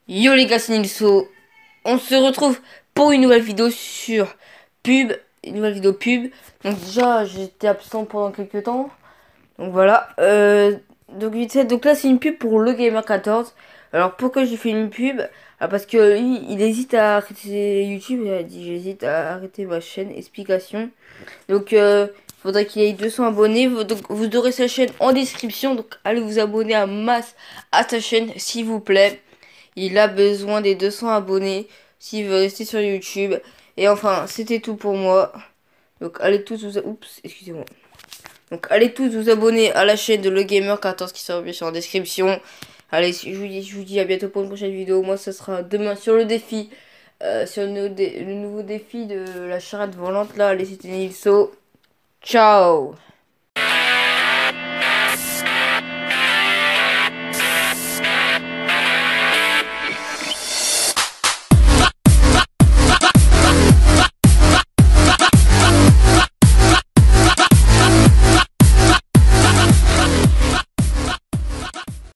Yo les gars, c'est Nilso. On se retrouve pour une nouvelle vidéo sur pub. Une nouvelle vidéo pub. Donc déjà, j'étais absent pendant quelques temps. Donc voilà. Donc vite fait, donc là c'est une pub pour le Gamer 14. Alors pourquoi j'ai fait une pub? Parce que lui, il hésite à arrêter YouTube. Il a dit j'hésite à arrêter ma chaîne. Explication. Donc il faudrait qu'il ait 200 abonnés. Donc vous aurez sa chaîne en description. Donc allez vous abonner à masse à sa chaîne s'il vous plaît. Il a besoin des 200 abonnés s'il veut rester sur YouTube. Et enfin, c'était tout pour moi. Donc allez tous vous... Oups, excusez-moi. Donc allez tous vous abonner à la chaîne de Le Gamer 14 qui sera bien sûr en description. Allez, je vous dis à bientôt pour une prochaine vidéo. Moi, ça sera demain sur le défi. Sur le nouveau défi de la charrette volante là. Allez, c'était Nilso. Ciao.